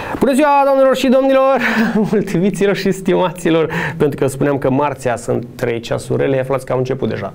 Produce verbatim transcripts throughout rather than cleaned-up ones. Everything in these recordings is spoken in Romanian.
Bună ziua, doamnelor și domnilor, mulțumiților și stimaților, pentru că spuneam că marțea sunt trei ceasurele, aflați că au început deja.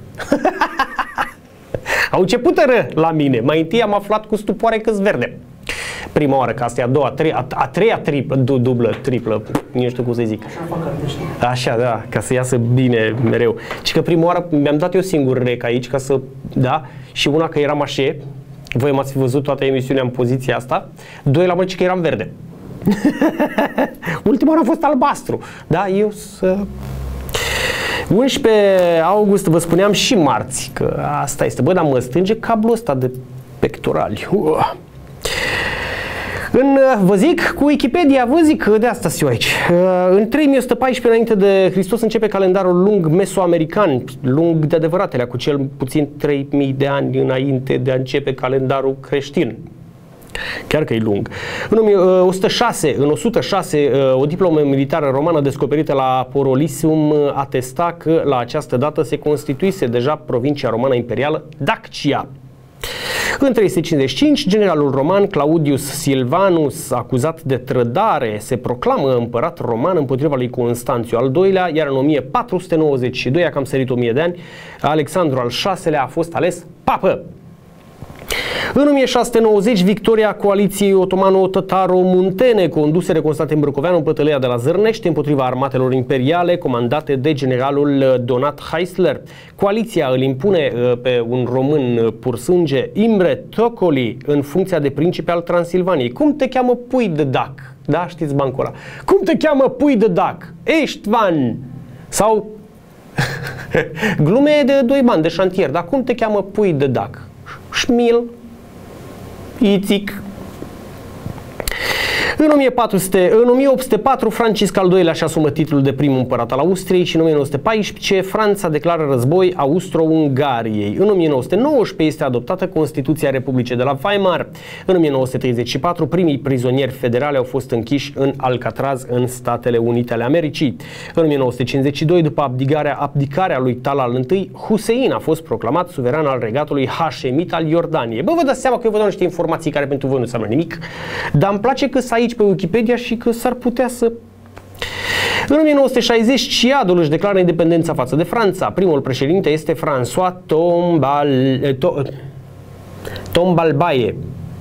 Au început ră la mine. Mai întâi am aflat cu stupoare că-s verde. Prima oară, că asta e a doua, a treia, a, a treia triplă, du, dublă, triplă, nu știu cum să zic. Așa fac artiștii. Așa, da, ca să iasă bine mereu. Și că prima oară mi-am dat eu singur rec aici, ca să, da, și una că eram așa, voi m-ați fi văzut toată emisiunea în poziția asta, doi la mână că eram verde. Ultima oară a fost albastru, da, eu să... unsprezece august, vă spuneam și marți, că asta este, bă, dar mă stânge cablul ăsta de pectorali. Uh. În, vă zic, cu Wikipedia, vă zic, de asta sunt eu aici. În trei mii o sută paisprezece înainte de Hristos începe calendarul lung mesoamerican, lung de adevăratele, cu cel puțin trei mii de ani înainte de a începe calendarul creștin. Chiar că e lung. În o sută șase, în o sută șase, o diplomă militară romană descoperită la Porolisium atesta că la această dată se constituise deja provincia romană imperială Dacia. În trei sute cincizeci și cinci, generalul roman Claudius Silvanus, acuzat de trădare, se proclamă împărat roman împotriva lui Constanțiu al doilea, iar în o mie patru sute nouăzeci și doi, a cam sărit o mie de ani, Alexandru al șaselea a fost ales papă. În o mie șase sute nouăzeci, victoria coaliției otomano-tătaro-muntene, conduse de Constantin Brâncoveanu în bătălia de la Zărnești împotriva armatelor imperiale comandate de generalul Donat Heisler. Coaliția îl impune pe un român pur sânge, Imre Tocoli, în funcția de principe al Transilvaniei. Cum te cheamă, pui de dac? Da, știți bancul ăla. Cum te cheamă, pui de dac? Eștvan! Sau glume de doi bani de șantier, dar cum te cheamă, pui de dac? Șmil, Ițic. În o mie patru sute, în o mie opt sute patru, Francisc al doilea își asumă titlul de prim împărat al Austriei și în o mie nouă sute paisprezece Franța declară război Austro-Ungariei. În o mie nouă sute nouăsprezece este adoptată Constituția Republicii de la Weimar. În o mie nouă sute treizeci și patru primii prizonieri federali au fost închiși în Alcatraz în Statele Unite ale Americii. În o mie nouă sute cincizeci și doi, după abdicarea, abdicarea lui Talal I, Hussein a fost proclamat suveran al regatului Hașemit al Iordaniei. Bă, vă dați seama că eu vă dau niște informații care pentru voi nu înseamnă nimic, dar îmi place că să aici pe Wikipedia și că s-ar putea să... În o mie nouă sute șaizeci, Ciadul își declară independența față de Franța. Primul președinte este François Tombal... To... Tombalbaye.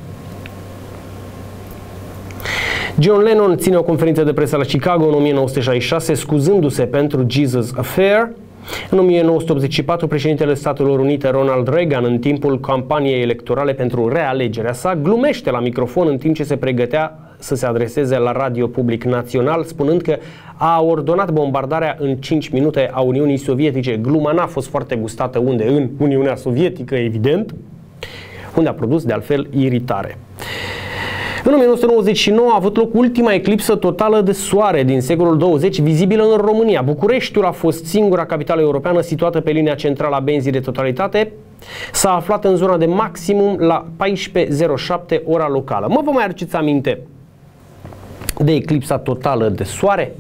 John Lennon ține o conferință de presă la Chicago în o mie nouă sute șaizeci și șase, scuzându-se pentru Jesus Affair. În o mie nouă sute optzeci și patru, președintele Statelor Unite Ronald Reagan, în timpul campaniei electorale pentru realegerea sa, glumește la microfon în timp ce se pregătea să se adreseze la Radio Public Național, spunând că a ordonat bombardarea în cinci minute a Uniunii Sovietice. Gluma n-a fost foarte gustată unde? În Uniunea Sovietică, evident, unde a produs, de altfel, iritare. În o mie nouă sute nouăzeci și nouă a avut loc ultima eclipsă totală de soare din secolul douăzeci, vizibilă în România. Bucureștiul a fost singura capitală europeană situată pe linia centrală a benzii de totalitate. S-a aflat în zona de maximum la paisprezece zero șapte ora locală. Mă, vă mai aduceți aminte de eclipsa totală de soare?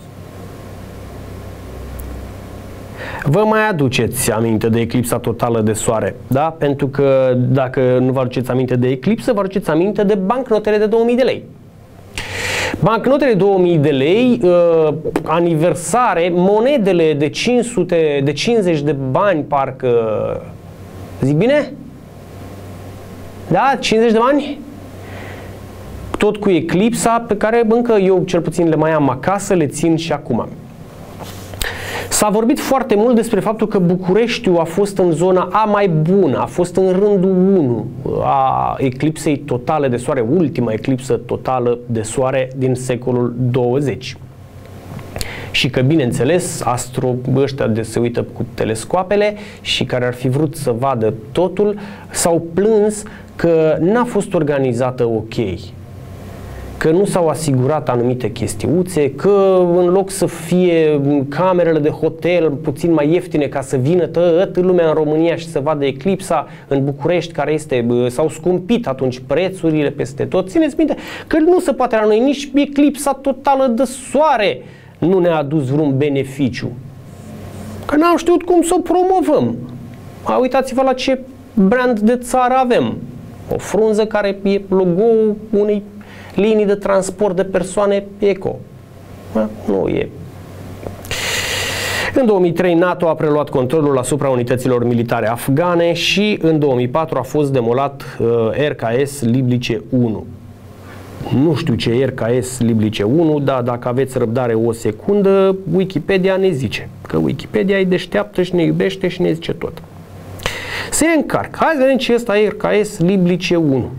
Vă mai aduceți aminte de eclipsa totală de soare, da? Pentru că dacă nu vă aduceți aminte de eclipsă, vă aduceți aminte de bancnotele de două mii de lei. Bancnotele de două mii de lei, uh, aniversare, monedele de cinci sute, de cincizeci de bani, parcă, zic bine? Da? cincizeci de bani? Tot cu eclipsa, pe care încă eu cel puțin le mai am acasă, le țin și acum. S-a vorbit foarte mult despre faptul că Bucureștiul a fost în zona a mai bună, a fost în rândul unu a eclipsei totale de soare, ultima eclipsă totală de soare din secolul douăzeci. Și că, bineînțeles, astro ăștia de se uită cu telescoapele și care ar fi vrut să vadă totul, s-au plâns că n-a fost organizată ok. Că nu s-au asigurat anumite chestiuțe, că în loc să fie camerele de hotel puțin mai ieftine ca să vină toată lumea în România și să vadă eclipsa, în București, care este, s-au scumpit atunci prețurile peste tot. Țineți minte că nu se poate la noi nici eclipsa totală de soare nu ne-a adus vreun beneficiu. Că n-am știut cum să o promovăm. A, uitați-vă la ce brand de țară avem. O frunză care e logo-ul unei linii de transport de persoane eco. Da? Nu e. În două mii trei, NATO a preluat controlul asupra unităților militare afgane și în două mii patru a fost demolat uh, R K S Liblice unu. Nu știu ce e R K S Liblice unu, dar dacă aveți răbdare o secundă, Wikipedia ne zice. Că Wikipedia e deșteaptă și ne iubește și ne zice tot. Se încarcă. Hai să vedem ce este R K S Liblice unu,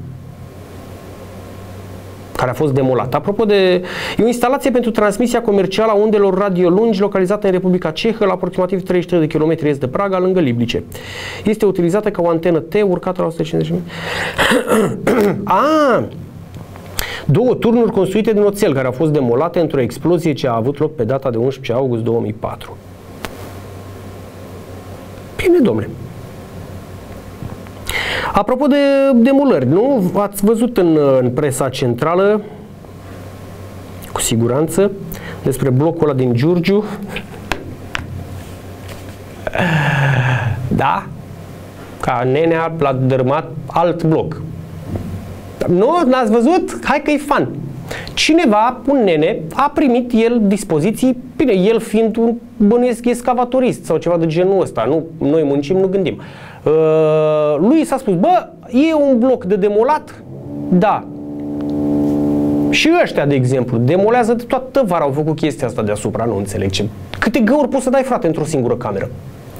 care a fost demolat. Apropo de... E o instalație pentru transmisia comercială a undelor radio lungi localizată în Republica Cehă, la aproximativ treizeci și trei de kilometri est de Praga, lângă Liblice. Este utilizată ca o antenă T urcată la o sută cincizeci de metri. Ah! Două turnuri construite din oțel care au fost demolate într-o explozie ce a avut loc pe data de unsprezece august două mii patru. Bine, domnule. Apropo de demolări, nu? Ați văzut în, în presa centrală, cu siguranță, despre blocul ăla din Giurgiu. Da? Ca nenea l-a dărâmat alt bloc. Nu? N-ați văzut? Hai că e fan. Cineva, un nene, a primit el dispoziții, bine, el fiind un bănuiesc excavatorist sau ceva de genul ăsta, nu, noi muncim, nu gândim. Uh, lui s-a spus, bă, e un bloc de demolat? Da. Și ăștia, de exemplu, demolează de toată vara, au făcut chestia asta deasupra, nu înțeleg ce. Câte găuri poți să dai, frate, într-o singură cameră?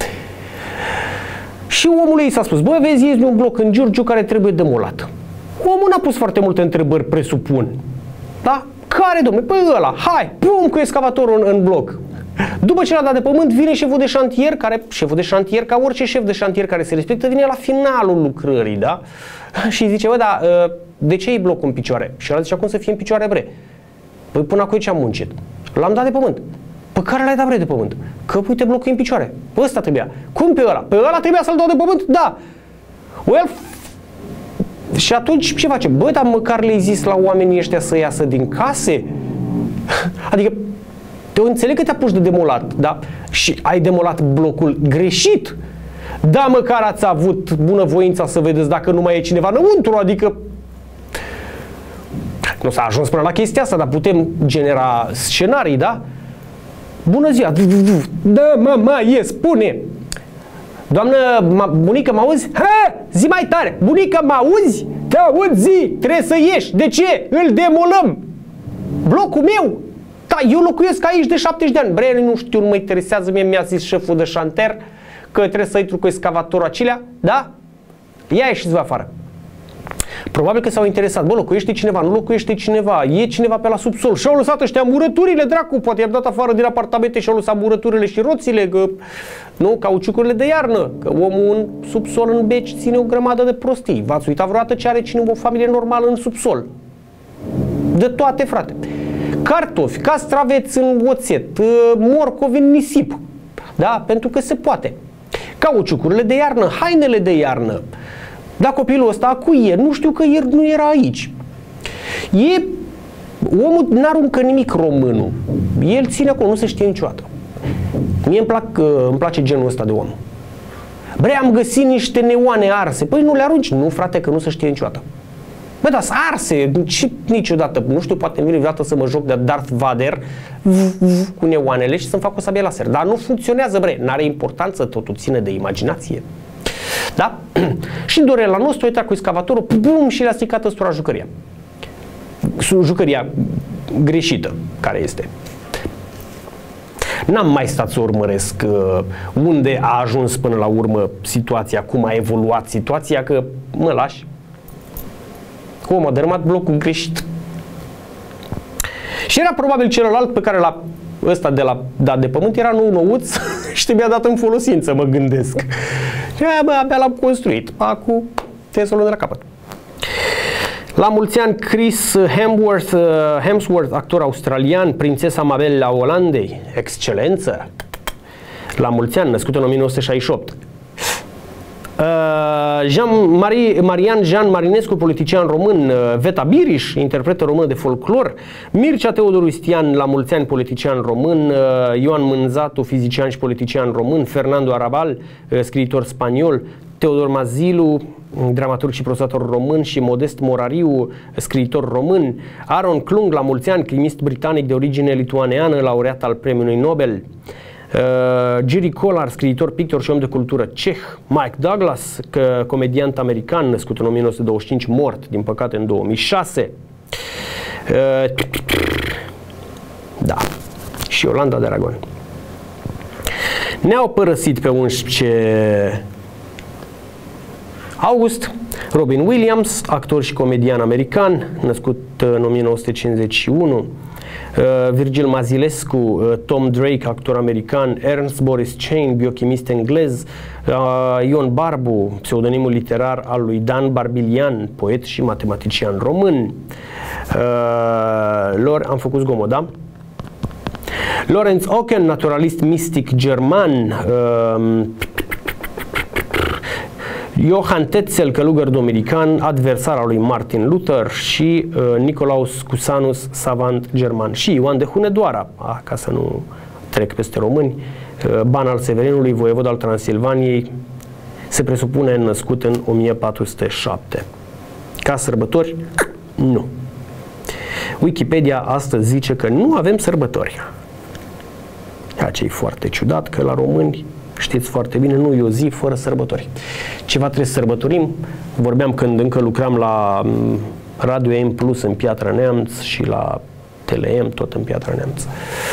Și omul ei s-a spus, bă, vezi, este un bloc în Giurgiu care trebuie demolat. Omul n-a pus foarte multe întrebări, presupun. Da? Care, domnule? Păi ăla, hai, pum cu excavatorul în, în bloc. După ce l-a dat de pământ, vine șeful de șantier, care, șeful de șantier, ca orice șef de șantier care se respectă, vine la finalul lucrării, da? Și zice, bă, da, de ce e blocul în picioare? Și ăla zicea, cum să fie în picioare, bre? Păi până acum ce am muncit? L-am dat de pământ. Pe care l-ai dat, bre, de pământ? Că, uite, blocul e în picioare. Pe ăsta trebuia. Cum pe ăla? Pe ăla trebuia să-l dau de pământ? Da. Well, și atunci ce face? Bă, dar măcar le-ai zis la oamenii ăștia să iasă din case? Adică, te înțeleg că te apuci de demolat, da? Și ai demolat blocul greșit. Da, măcar ați avut bunăvoința să vedeți dacă nu mai e cineva înăuntru, adică nu s-a ajuns până la chestia asta, dar putem genera scenarii, da? Bună ziua! Da, mama, e, spune! Doamnă, bunică, mă auzi? Ha! Zi mai tare! Bunică, mă auzi? Te aud, zi! Trebuie să ieși! De ce? Îl demolăm! Blocul meu! Da, eu locuiesc aici de șaptezeci de ani. Bre, nu știu, nu mă interesează, mie mi-a zis șeful de șanter că trebuie să intru cu excavatorul acelea, da? Ia ieșiți-vă afară. Probabil că s-au interesat. Bă, locuiește cineva, nu locuiește cineva, e cineva pe la subsol. Și-au lăsat ăștia murăturile, dracu, poate i-am dat afară din apartamente și-au lăsat murăturile și roțile, că, nu, cauciucurile de iarnă, că omul în subsol în beci ține o grămadă de prostii. V-ați uitat vreodată ce are cine o familie normală în subsol? De toate, frate. Cartofi, castraveți în oțet, morcovi în nisip, da? Pentru că se poate. Cauciucurile de iarnă, hainele de iarnă. Dar copilul ăsta a cui e? Nu știu că ieri nu era aici. E... Omul n-aruncă nimic românul. El ține acolo, nu se știe niciodată. Mie îmi, plac, îmi place genul ăsta de om. Bre, am găsit niște neoane arse. Păi nu le arunci. Nu, frate, că nu se știe niciodată. Bă, dar sunt arse. Și niciodată. Nu știu, poate îmi vine vreodată să mă joc de Darth Vader cu neoanele și să-mi fac o sabie laser. Dar nu funcționează, bre. N-are importanță, totul ține de imaginație. Da? Și în Dorela nostru a intrat cu excavatorul, bum, și le-a stricat ăstora jucăria. Jucăria greșită care este. N-am mai stat să urmăresc uh, unde a ajuns până la urmă situația, cum a evoluat situația, că mă lași. Omul a dărâmat blocul greșit. Și era probabil celălalt pe care l-a ăsta de la dat de pământ era nou nouț și te mi-a dat în folosință, mă gândesc. Și aia, bă, abia l-am construit. Acum trebuie să o luăm de la capăt. La mulți ani, Chris Hemsworth, Hemsworth, actor australian, prințesa Mabel a Olandei, excelență. La mulți ani, născut în o mie nouă sute șaizeci și opt. Jean Marie, Marian Jean Marinescu, politician român. Veta Biriș, interpretă română de folclor. Mircea Teodoru Stian, la mulți ani, politician român. Ioan Mânzatu, fizician și politician român. Fernando Arabal, scriitor spaniol. Teodor Mazilu, dramaturg și prozator român, și Modest Morariu, scriitor român. Aaron Klung, la mulți ani, crimist britanic de origine lituaneană, laureat al Premiului Nobel. Uh, Jerry Collar, scriitor, pictor și om de cultură ceh. Mike Douglas, că, comediant american, născut în o mie nouă sute douăzeci și cinci, mort, din păcate, în două mii șase. Uh, da. Și Yolanda de Aragon. Ne-au părăsit pe unsprezece august Robin Williams, actor și comedian american, născut în o mie nouă sute cincizeci și unu. Virgil Mazilescu, Tom Drake, actor american. Ernst Boris Chain, biochimist englez. Ion Barbu, pseudonimul literar al lui Dan Barbilian, poet și matematician român. Lor, am făcut zgomot, da? Lorenz Ocken, naturalist mistic german. Johann Tetzel, călugăr dominican, adversar al lui Martin Luther, și uh, Nicolaus Cusanus, savant german, și Ioan de Hunedoara, a, ca să nu trec peste români, uh, ban al Severinului, voievod al Transilvaniei, se presupune născut în o mie patru sute șapte. Ca sărbători, nu. Wikipedia astăzi zice că nu avem sărbători. Ceea ce e foarte ciudat, că la români, știți foarte bine, nu e o zi fără sărbători. Ceva trebuie să sărbătorim. Vorbeam când încă lucram la Radio M Plus în Piatra Neamț și la Tele M tot în Piatra Neamț.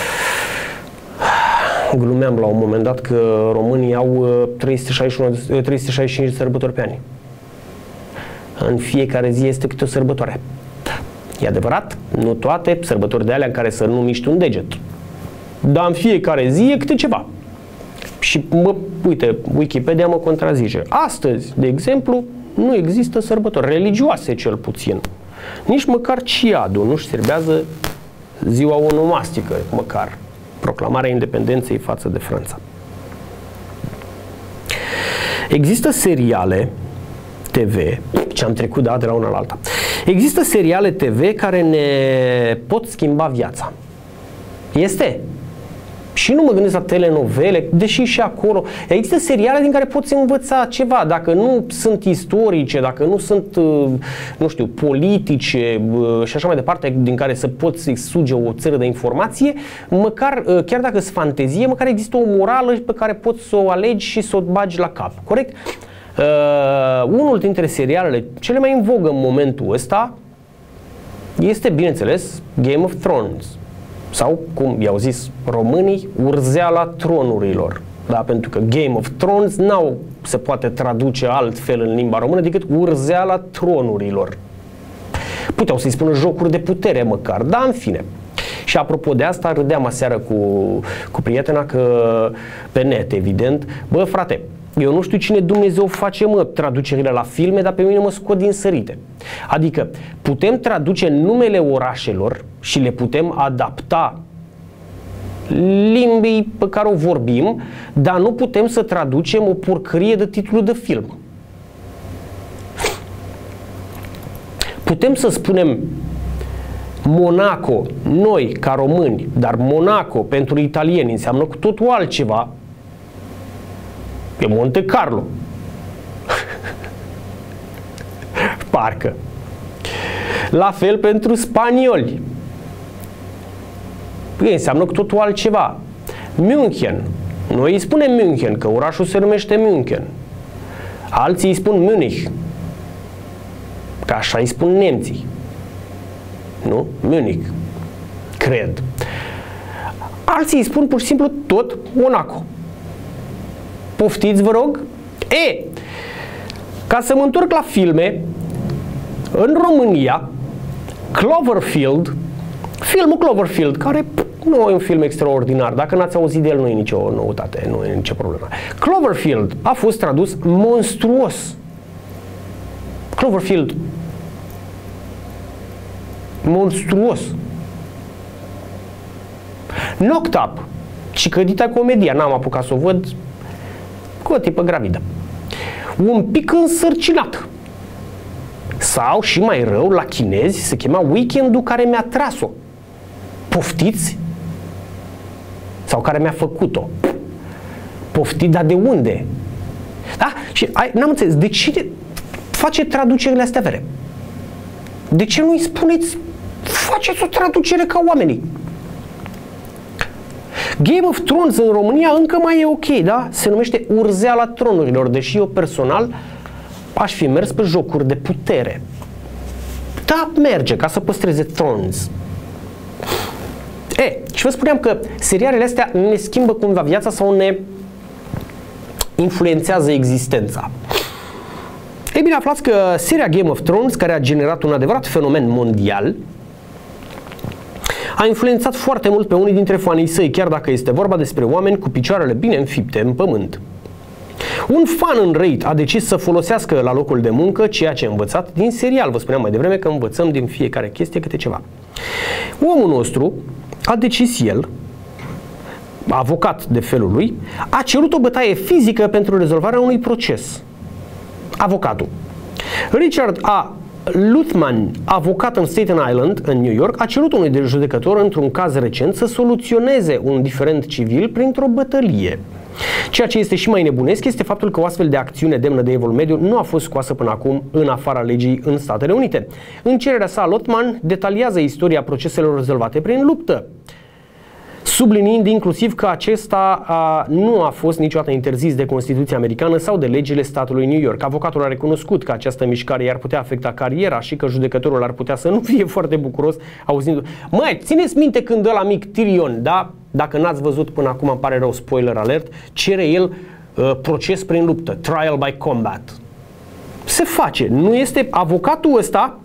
Glumeam la un moment dat că românii au trei sute șaizeci și unu, trei sute șaizeci și cinci de sărbători pe an. În fiecare zi este câte o sărbătoare. E adevărat, nu toate sărbători de alea în care să nu miști un deget. Dar în fiecare zi e câte ceva. Și, mă, uite, Wikipedia mă contrazice. Astăzi, de exemplu, nu există sărbători religioase, cel puțin. Nici măcar Ciadul nu-și serbează ziua onomastică, măcar proclamarea independenței față de Franța. Există seriale T V, ce am trecut da, de la una la alta. Există seriale T V care ne pot schimba viața. Este. Și nu mă gândesc la telenovele, deși și acolo există seriale din care poți învăța ceva, dacă nu sunt istorice, dacă nu sunt, nu știu, politice și așa mai departe, din care să poți suge o țără de informație, măcar, chiar dacă sunt fantezie, măcar există o morală pe care poți să o alegi și să o bagi la cap, corect? Uh, unul dintre serialele cele mai în vogă în momentul ăsta este, bineînțeles, Game of Thrones. Sau, cum i-au zis românii, Urzeala tronurilor. Da? Pentru că Game of Thrones n-au se poate traduce altfel în limba română decât Urzeala tronurilor. Puteau să-i spună jocuri de putere măcar, dar în fine. Și apropo de asta, râdeam aseară cu, cu prietena că, pe net, evident, bă, frate, eu nu știu cine Dumnezeu face, mă, traducerile la filme, dar pe mine mă scot din sărite. Adică putem traduce numele orașelor și le putem adapta limbii pe care o vorbim, dar nu putem să traducem o porcărie de titlu de film. Putem să spunem Monaco, noi ca români, dar Monaco pentru italieni înseamnă cu totul altceva. E Monte Carlo. Parcă. La fel pentru spanioli. Păi înseamnă cu totul altceva. München. Noi îi spunem München, că orașul se numește München. Alții îi spun Munich. Că așa îi spun nemții. Nu? Munich. Cred. Alții îi spun pur și simplu tot Monaco. Poftiți, vă rog? E, ca să mă întorc la filme, în România, Cloverfield, filmul Cloverfield, care nu e un film extraordinar, dacă n-ați auzit de el nu e nicio noutate, nu e nicio problemă. Cloverfield a fost tradus monstruos. Cloverfield. Monstruos. Knocked Up. Cicădita comedia, n-am apucat să o văd, cu o tipă gravidă. Un pic însărcinat. Sau, și mai rău, la chinezi se chema Weekendul care mi-a tras-o. Poftiți? Sau care mi-a făcut-o. Poftiți, dar de unde? Da? Și n-am înțeles, de ce face traducerile astea vere? De ce nu-i spuneți, faceți o traducere ca oamenii? Game of Thrones în România încă mai e ok, da? Se numește Urzeala Tronurilor, deși eu personal aș fi mers pe jocuri de putere. Da, merge, ca să păstreze Thrones. E, și vă spuneam că serialele astea ne schimbă cumva viața sau ne influențează existența. Ei bine, aflați că seria Game of Thrones, care a generat un adevărat fenomen mondial, a influențat foarte mult pe unii dintre fanii săi, chiar dacă este vorba despre oameni cu picioarele bine înfipte în pământ. Un fan înrăit a decis să folosească la locul de muncă ceea ce a învățat din serial. Vă spuneam mai devreme că învățăm din fiecare chestie câte ceva. Omul nostru a decis el, avocat de felul lui, a cerut o bătaie fizică pentru rezolvarea unui proces. Avocatul. Richard A. Luthman, avocat în Staten Island, în New York, a cerut unui judecător într-un caz recent să soluționeze un diferend civil printr-o bătălie. Ceea ce este și mai nebunesc este faptul că o astfel de acțiune demnă de evul mediu nu a fost scoasă până acum în afara legii în Statele Unite. În cererea sa, Luthman detaliază istoria proceselor rezolvate prin luptă, subliniind inclusiv că acesta a, nu a fost niciodată interzis de Constituția Americană sau de legile statului New York. Avocatul a recunoscut că această mișcare i-ar putea afecta cariera și că judecătorul ar putea să nu fie foarte bucuros auzind. Măi, țineți minte când ăla mic Tyrion, da? Dacă n-ați văzut până acum, îmi pare rău, spoiler alert, cere el uh, proces prin luptă, trial by combat. Se face, nu este avocatul ăsta.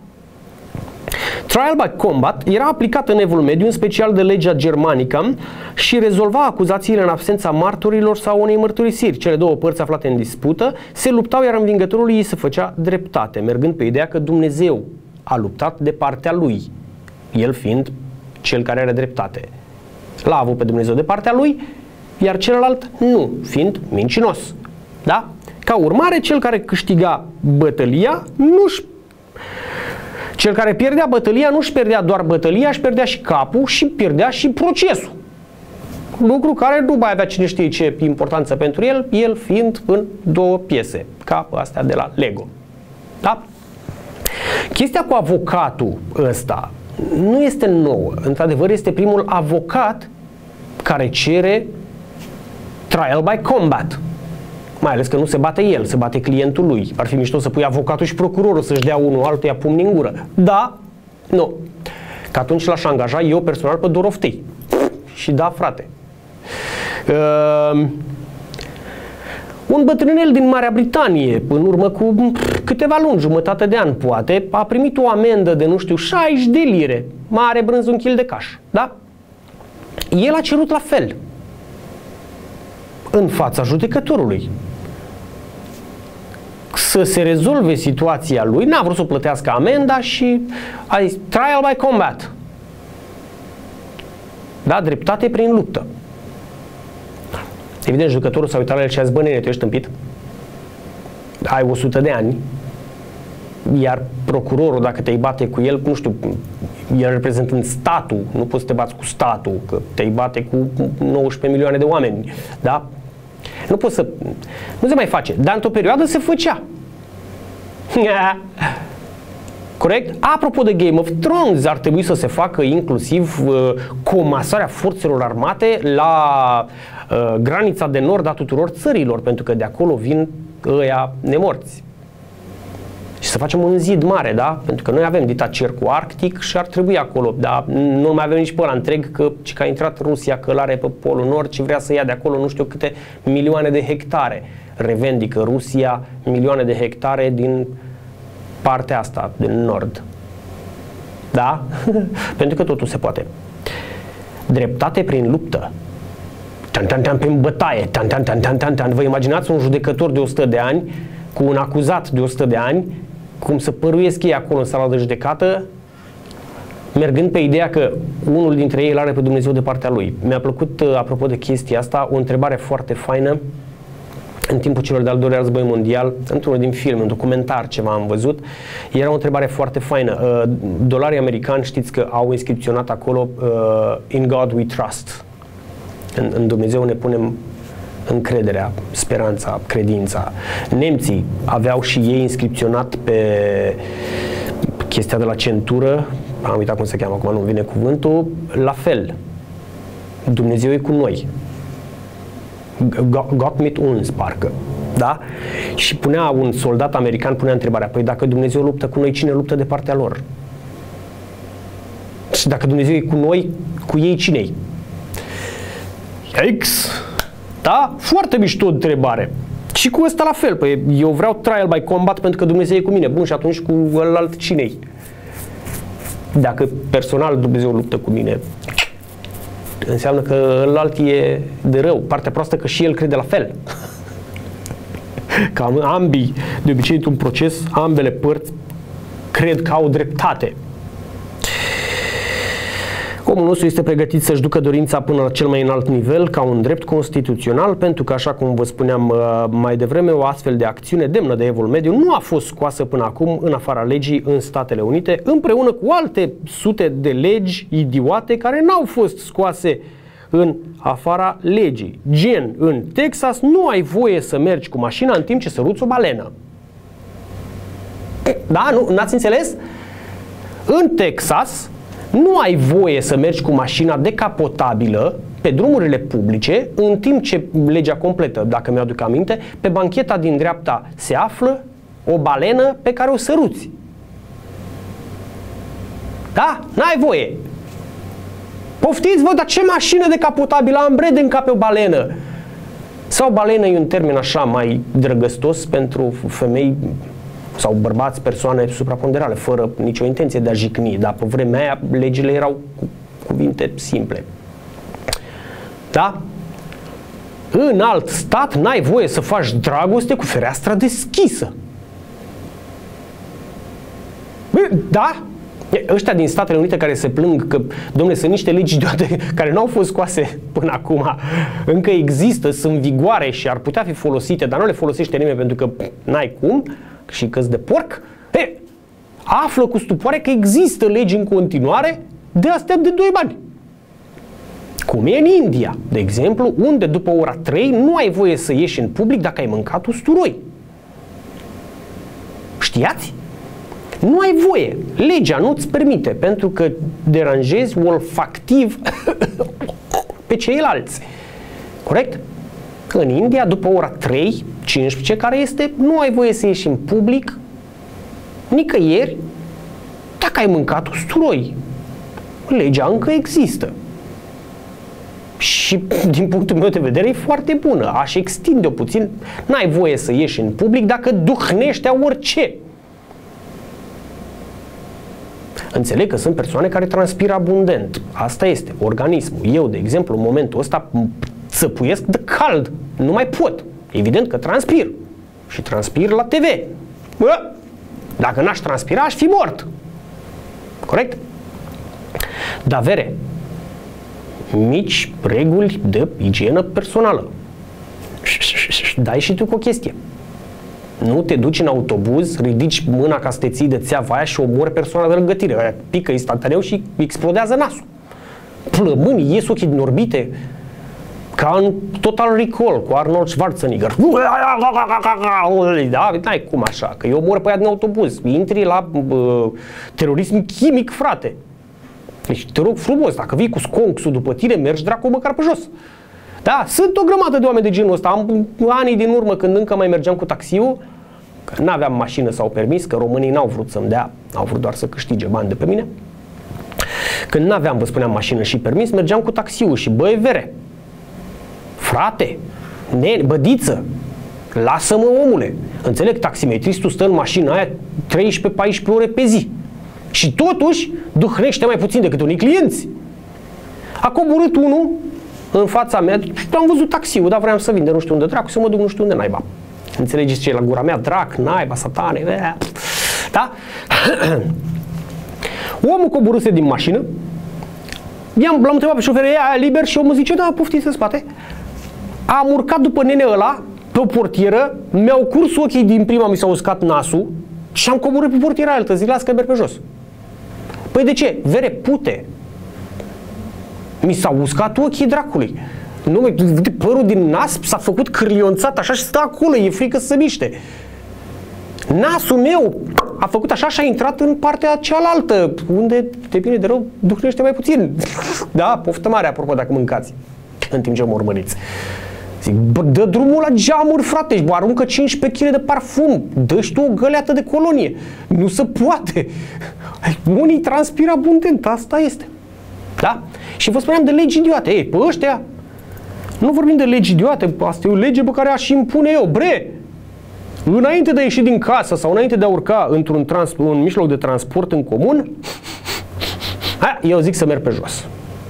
Trial by combat era aplicat în evul mediu, în special de legea germanică, și rezolva acuzațiile în absența martorilor sau unei mărturisiri. Cele două părți aflate în dispută se luptau, iar învingătorului îi se făcea dreptate, mergând pe ideea că Dumnezeu a luptat de partea lui, el fiind cel care are dreptate. L-a avut pe Dumnezeu de partea lui, iar celălalt nu, fiind mincinos. Da? Ca urmare, cel care câștiga bătălia nu-și Cel care pierdea bătălia nu-și pierdea doar bătălia, își pierdea și capul și pierdea și procesul. Lucru care nu mai avea cine știe ce importanță pentru el, el fiind în două piese, ca astea de la Lego. Da? Chestia cu avocatul ăsta nu este nouă. Într-adevăr, este primul avocat care cere trial by combat. Mai ales că nu se bate el, se bate clientul lui. Ar fi mișto să pui avocatul și procurorul să-și dea unul altuia pumni în gură. Da? Nu. Că atunci l-aș angaja eu personal pe Doroftei. Și da, frate. Uh, un bătrânel din Marea Britanie, în urmă cu câteva luni, jumătate de an poate, a primit o amendă de, nu știu, șaizeci de lire. Mare brânz un kil de caș. Da? El a cerut la fel. În fața judecătorului. Să se rezolve situația lui, n-a vrut să plătească amenda și a zis trial by combat. Da, dreptate prin luptă. Evident, judecătorul s-a uitat la el și a zis, bă, nene, tu ești tâmpit? Ai o sută de ani, iar procurorul, dacă te-ai bate cu el, nu știu, el reprezentând statul, nu poți să te bați cu statul, că te-ai bate cu nouăsprezece milioane de oameni, da? Nu poți să... Nu se mai face, dar într-o perioadă se făcea. Corect? Apropo de Game of Thrones, ar trebui să se facă inclusiv uh, comasarea forțelor armate la uh, granița de nord a tuturor țărilor, pentru că de acolo vin ăia nemorți. Și să facem un zid mare, da? Pentru că noi avem dita cercul arctic și ar trebui acolo, dar nu mai avem nici pe ăla întreg, că, că a intrat Rusia călare pe Polul Nord și vrea să ia de acolo nu știu câte milioane de hectare. Revendică Rusia milioane de hectare din partea asta, din nord. Da? Pentru că totul se poate. Dreptate prin luptă. Tan, tan, tan, prin bătaie. Tan, tan, tan, tan, tan, tan. Vă imaginați un judecător de o sută de ani cu un acuzat de o sută de ani, cum să păruiesc ei acolo în sala de judecată, mergând pe ideea că unul dintre ei îl are pe Dumnezeu de partea lui. Mi-a plăcut, apropo de chestia asta, o întrebare foarte faină în timpul celor de-al doilea război mondial, într-unul din filme, un documentar, ceva am văzut. Era o întrebare foarte faină. Dolarii americani, știți că au inscripționat acolo In God We Trust. În, în Dumnezeu ne punem încrederea, speranța, credința. Nemții aveau și ei inscripționat pe chestia de la centură, am uitat cum se cheamă, acum nu vine cuvântul, la fel. Dumnezeu e cu noi. Gott mit uns, parcă. Da? Și punea un soldat american, punea întrebarea, păi dacă Dumnezeu luptă cu noi, cine luptă de partea lor? Și dacă Dumnezeu e cu noi, cu ei cine-i? Yikes! Da? Foarte mișto întrebare. Și cu ăsta la fel, păi eu vreau trial by combat pentru că Dumnezeu e cu mine. Bun, și atunci cu ălalt cine-i? Dacă personal Dumnezeu luptă cu mine, înseamnă că ălalt e de rău. Partea proastă că și el crede la fel. Că ambii, de obicei într-un proces, ambele părți cred că au dreptate. Omul nostru este pregătit să-și ducă dorința până la cel mai înalt nivel ca un drept constituțional, pentru că, așa cum vă spuneam mai devreme, o astfel de acțiune demnă de evul mediu nu a fost scoasă până acum în afara legii în Statele Unite, împreună cu alte sute de legi idiote care n-au fost scoase în afara legii. Gen, în Texas nu ai voie să mergi cu mașina în timp ce săruți o balenă. Da? Nu? N-ați înțeles? În Texas nu ai voie să mergi cu mașina decapotabilă pe drumurile publice, în timp ce legea completă, dacă mi-aduc aminte, pe bancheta din dreapta se află o balenă pe care o săruți. Da? N-ai voie. Poftiți, vă, dar ce mașină decapotabilă am, bre, de încape o balenă? Sau balenă e un termen așa mai drăgăstos pentru femei sau bărbați, persoane supraponderale, fără nicio intenție de a jicni, dar pe vremea aia legile erau cu cuvinte simple. Da? În alt stat n-ai voie să faci dragoste cu fereastra deschisă. Da? Ăștia din Statele Unite care se plâng că, dom'le, sunt niște legi idiote care n-au fost scoase până acum, încă există, sunt în vigoare și ar putea fi folosite, dar nu le folosește nimeni pentru că n-ai cum, și că-s de porc, e, află cu stupoare că există legi în continuare de astea de doi bani. Cum e în India, de exemplu, unde după ora trei nu ai voie să ieși în public dacă ai mâncat usturoi. Știați? Nu ai voie. Legea nu-ți permite, pentru că deranjezi olfactiv pe ceilalți. Corect? În India, după ora trei cincisprezece, care este, nu ai voie să ieși în public nicăieri dacă ai mâncat usturoi. Legea încă există. Și din punctul meu de vedere e foarte bună. Aș extinde-o puțin. N-ai voie să ieși în public dacă duhnești orice. Înțeleg că sunt persoane care transpiră abundent. Asta este organismul. Eu, de exemplu, în momentul ăsta țăpuiesc de cald. Nu mai pot. Evident că transpir. Și transpir la T V. Bă, dacă n-aș transpira, aș fi mort. Corect? Dar, Vere, mici reguli de igienă personală. Dai și tu cu o chestie. Nu te duci în autobuz, ridici mâna ca să te ții de țeava aia și omori persoana de lângă tine. Aia pică instantaneu și explodează nasul. Plămânii ies ochii din orbite, ca în Total Recall cu Arnold Schwarzenegger. Da, n-ai cum așa, că eu omor pe aia din autobuz. Intri la uh, terorism chimic, frate. Deci te rog frumos, dacă vii cu sconxul după tine, mergi dracu măcar pe jos. Da, sunt o grămadă de oameni de genul ăsta. Am anii din urmă, când încă mai mergeam cu taxiul, că n-aveam mașină sau permis, că românii n-au vrut să-mi dea, au vrut doar să câștige bani de pe mine. Când n-aveam, vă spuneam, mașină și permis, mergeam cu taxiul și, băi, Vere, frate, nene, bădiță, lasă-mă, omule. Înțeleg, taximetristul stă în mașina aia treisprezece paisprezece ore pe zi. Și totuși duhnește mai puțin decât unii clienți. A coborât unul în fața mea, am văzut taxiul, dar vreau să vin de nu știu unde dracu, să mă duc nu știu unde naiba. Înțelegeți ce e la gura mea? Drac, naiba, satane, da? Omul coborâse din mașină, l-am întrebat pe șofer, e aia liber? Și omul zice, da, poftiți în spate. Am urcat după nene ăla pe o portieră, mi-au curs ochii din prima, mi s-a uscat nasul și am coborât pe portiera altă, zic, las că merg pe jos. Păi de ce? Vere, pute. Mi s-au uscat ochii dracului. Nu, părul din nas s-a făcut cârlionțat așa și stă acolo, e frică să se miște. Nasul meu a făcut așa și a intrat în partea cealaltă, unde, de bine de rău, duhnește mai puțin. Da, poftă mare, apropo, dacă mâncați în timp ce mă urmăriți. Zic, bă, dă drumul la geamuri, frate, și bă, aruncă cincisprezece kilograme de parfum, dă-și tu o găleată de colonie. Nu se poate. Unii transpiră abundent, asta este. Da? Și vă spuneam de legi idiote. Ei, pe ăștia, nu vorbim de legi idiote, asta e o lege pe care aș impune eu. Bre, înainte de a ieși din casă sau înainte de a urca într-un un mijloc de transport în comun, ha, eu zic să merg pe jos.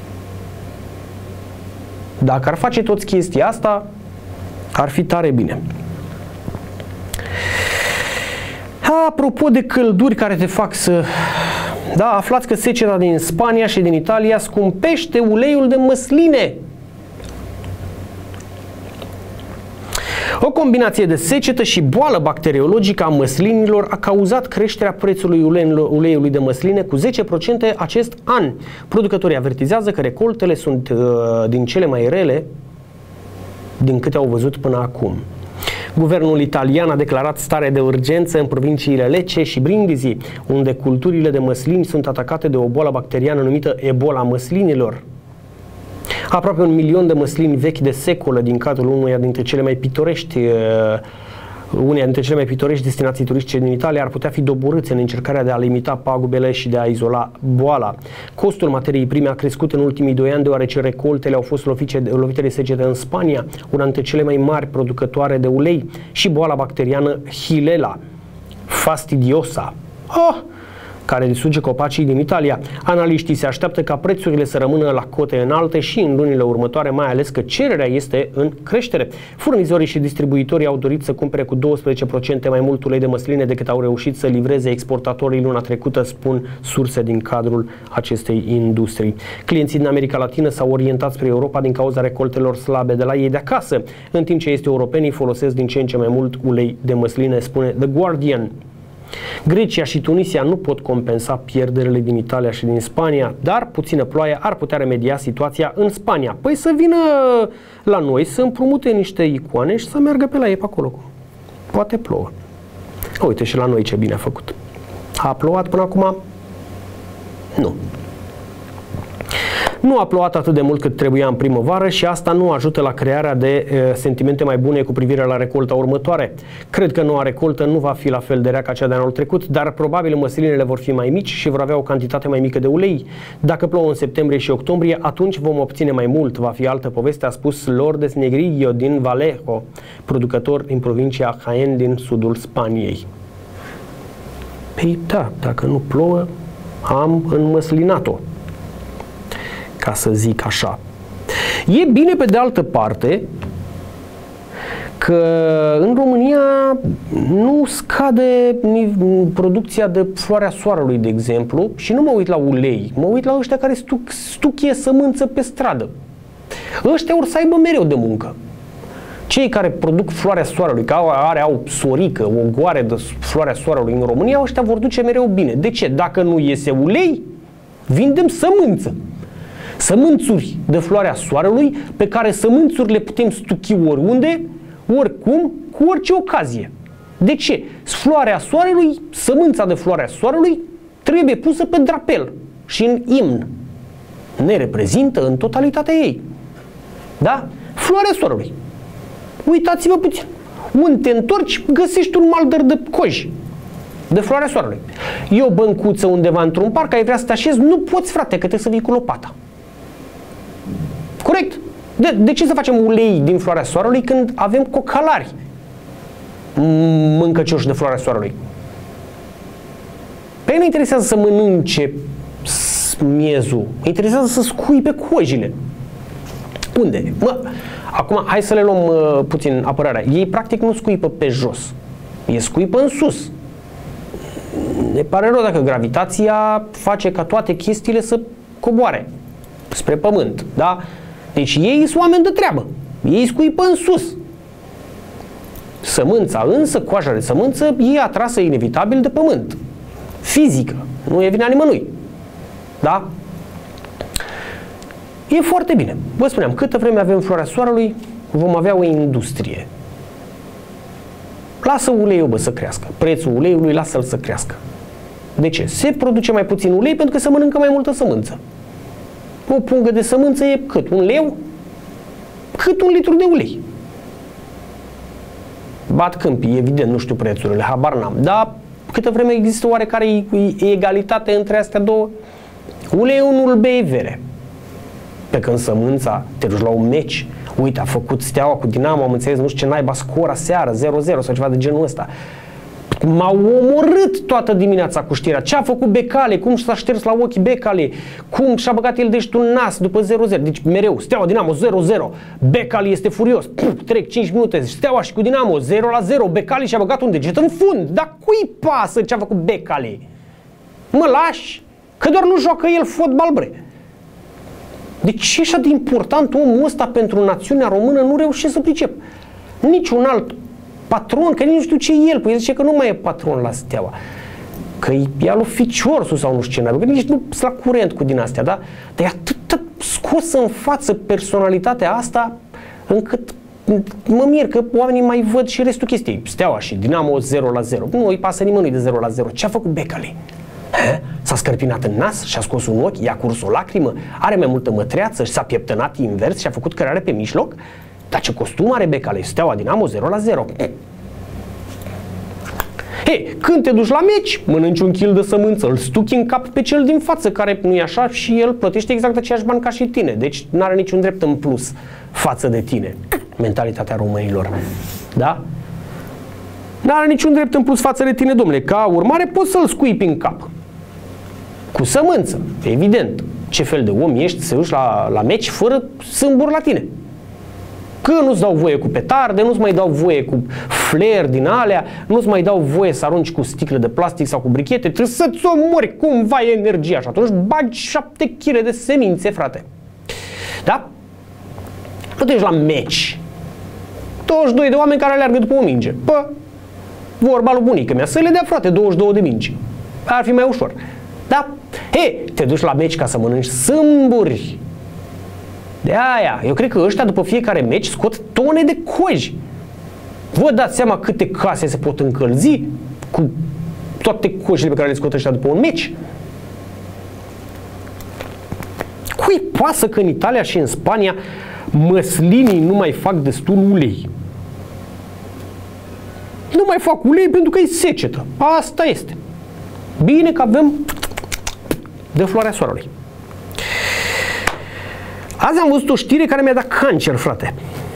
Dacă ar face toți chestia asta, ar fi tare bine. Apropo de călduri care te fac să... Da, aflați că seceta din Spania și din Italia scumpește uleiul de măsline. O combinație de secetă și boală bacteriologică a măslinilor a cauzat creșterea prețului uleiului de măsline cu zece la sută acest an. Producătorii avertizează că recoltele sunt uh, din cele mai rele din câte au văzut până acum. Guvernul italian a declarat stare de urgență în provinciile Lecce și Brindisi, unde culturile de măslini sunt atacate de o boală bacteriană numită Ebola măslinilor. Aproape un milion de măslini vechi de secolă din cadrul unuia dintre cele mai pitorești uneia dintre cele mai pitorești destinații turistice din Italia ar putea fi doborâți în încercarea de a limita pagubele și de a izola boala. Costul materiei prime a crescut în ultimii doi ani deoarece recoltele au fost lovite de secetă în Spania, una dintre cele mai mari producătoare de ulei, și boala bacteriană Xylella fastidiosa, oh, care distruge copacii din Italia. Analiștii se așteaptă ca prețurile să rămână la cote înalte și în lunile următoare, mai ales că cererea este în creștere. Furnizorii și distribuitorii au dorit să cumpere cu douăsprezece la sută mai mult ulei de măsline decât au reușit să livreze exportatorii luna trecută, spun surse din cadrul acestei industrii. Clienții din America Latină s-au orientat spre Europa din cauza recoltelor slabe de la ei de acasă, în timp ce este europenii folosesc din ce în ce mai mult ulei de măsline, spune The Guardian. Grecia și Tunisia nu pot compensa pierderile din Italia și din Spania, dar puțină ploaie ar putea remedia situația în Spania. Păi să vină la noi să împrumute niște icoane și să meargă pe la ei pe acolo. Poate plouă. Uite și la noi ce bine a făcut. A plouat până acum? Nu. Nu a plouat atât de mult cât trebuia în primăvară și asta nu ajută la crearea de e, sentimente mai bune cu privire la recolta următoare. Cred că noua recoltă nu va fi la fel de rea ca cea de anul trecut, dar probabil măslinele vor fi mai mici și vor avea o cantitate mai mică de ulei. Dacă plouă în septembrie și octombrie, atunci vom obține mai mult. Va fi altă poveste, a spus Lourdes Negrillo din Vallejo, producător din provincia Jaén din sudul Spaniei. Păi da, dacă nu plouă, am înmăslinat-o, ca să zic așa. E bine pe de altă parte că în România nu scade producția de floarea soarelui, de exemplu, și nu mă uit la ulei, mă uit la ăștia care stuc, stuchie sămânță pe stradă. Ăștia or să aibă mereu de muncă. Cei care produc floarea soarelui, că are, au sorică, o goare de floarea soarelui în România, ăștia vor duce mereu bine. De ce? Dacă nu iese ulei, vindem sămânță. Sămânțuri de floarea soarelui, pe care sămânțuri le putem stuchi oriunde, oricum, cu orice ocazie. De ce? Floarea soarelui, sămânța de floarea soarelui, trebuie pusă pe drapel și în imn. Ne reprezintă în totalitatea ei. Da? Floarea soarelui. Uitați-vă puțin. Unde te întorci, găsești un maldăr de coj de floarea soarelui. E o băncuță undeva într-un parc, ai vrea să te așezi, nu poți, frate, că trebuie să vii cu lopata. Corect? De, de ce să facem ulei din floarea soarelui când avem cocalari mâncăcioși de floarea soarelui? Pe ei nu interesează să mănânce miezul, interesează să scui pe cojile. Unde? Mă, acum, hai să le luăm uh, puțin apărarea. Ei practic nu scuipă pe jos, ei scuipă în sus. Ne pare rău dacă gravitația face ca toate chestiile să coboare spre pământ, da? Deci ei sunt oameni de treabă, ei scuipă în sus. Sămânța însă, coaja de sămânță, e atrasă inevitabil de pământ. Fizică, nu e vina nimănui. Da? E foarte bine. Vă spuneam, câtă vreme avem floarea soarelui, vom avea o industrie. Lasă uleiul, bă, să crească. Prețul uleiului, lasă-l să crească. De ce? Se produce mai puțin ulei pentru că se mănâncă mai multă sămânță. O pungă de sămânță e cât? Un leu? Cât un litru de ulei. Bat câmpii, evident, nu știu prețurile, habar n-am. Dar câtă vreme există oarecare egalitate între astea două, uleiul nu-l bei vere. Pe când sămânța, te duci la un meci, uite, a făcut Steaua cu Dinamo, am înțeles, nu știu ce naiba, scor aseară, zero zero sau ceva de genul ăsta. M-au omorât toată dimineața cu știrea. Ce a făcut Becali, cum s-a șters la ochi Becali, cum și-a băgat el dești un nas după zero zero. Deci mereu, Steaua Dinamo zero zero, Becali este furios, Puf, trec cinci minute, Steaua și cu Dinamo zero la zero, Becali și-a băgat un deget în fund. Dar cui pasă ce a făcut Becali? Mă lași? Că doar nu joacă el fotbal, bre. De ce e așa de important omul ăsta pentru națiunea română? Nu reușesc să pricep. Niciun alt patron, că nici nu știu ce e el, păi zice că nu mai e patron la Steaua. Că e al lui Ficiorsu sau nu știu ce, că nici nu sunt la curent cu din astea, da? Dar e atât scos în față personalitatea asta, încât mă mir că oamenii mai văd și restul chestiei. Steaua și Dinamo zero la zero. Nu îi pasă nimănui de zero la zero. Ce a făcut Becali? S-a scărpinat în nas și a scos un ochi, i-a curs o lacrimă, are mai multă mătreață și s-a pieptănat invers și a făcut cărare pe mijloc? Dar ce costum are Becali? Steaua Dinamo zero la zero. Hei, când te duci la meci, mănânci un kil de sămânță, îl stuchi în cap pe cel din față, care nu e așa și el plătește exact aceiași bani ca și tine. Deci nu are niciun drept în plus față de tine. Mentalitatea românilor. Da? Nu are niciun drept în plus față de tine, domnule. Ca urmare poți să-l scuipi în cap. Cu sămânță, evident. Ce fel de om ești să duci la, la meci fără sâmburi la tine? Că nu-ți dau voie cu petarde, nu-ți mai dau voie cu flare din alea, nu-ți mai dau voie să arunci cu sticle de plastic sau cu brichete, trebuie să-ți omori cumva energia și atunci bagi șapte kilograme de semințe, frate. Da? Nu te duci la meci. douăzeci și doi de oameni care aleargă după o minge. Pă, vorba lui bunica mea, să le dea, frate, douăzeci și două de mingi. Ar fi mai ușor. Da? He, te duci la meci ca să mănânci sâmburi. De aia, eu cred că ăștia după fiecare meci scot tone de coji. Vă dați seama câte case se pot încălzi cu toate cojile pe care le scot ăștia după un meci? Cui pasă că în Italia și în Spania măslinii nu mai fac destul ulei? Nu mai fac ulei pentru că e secetă. Asta este. Bine că avem de floarea soarelui. Azi am văzut o știre care mi-a dat cancer, frate.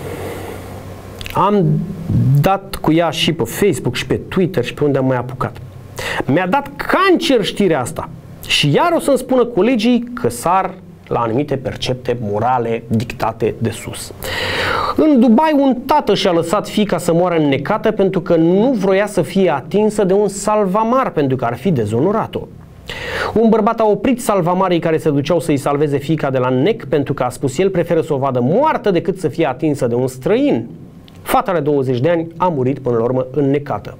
Am dat cu ea și pe Facebook și pe Twitter și pe unde am mai apucat. Mi-a dat cancer știrea asta. Și iar o să-mi spună colegii că sar la anumite percepte morale dictate de sus. În Dubai, un tată și-a lăsat fiica să moară înnecată pentru că nu vroia să fie atinsă de un salvamar, pentru că ar fi dezonorat-o. Un bărbat a oprit salvamarii care se duceau să-i salveze fiica de la nec pentru că, a spus el, preferă să o vadă moartă decât să fie atinsă de un străin. Fata de douăzeci de ani a murit până la urmă înnecată.